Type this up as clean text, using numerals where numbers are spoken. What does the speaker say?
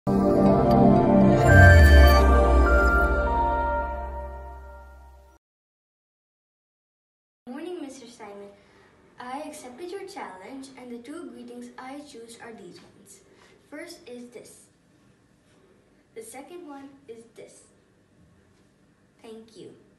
Morning, Mr. Simon. I accepted your challenge, and the two greetings I choose are these ones. First is this. The second one is this. Thank you.